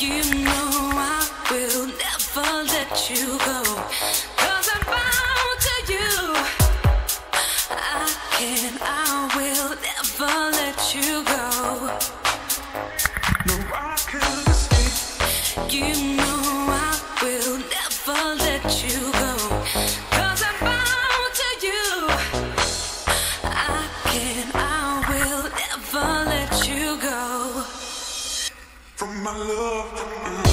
You know I will never let you go. 'Cause I'm bound to you. I will never let you go. No, I can't escape. You know I will never let you go. 'Cause I'm bound to you. I will never let you go. From my love.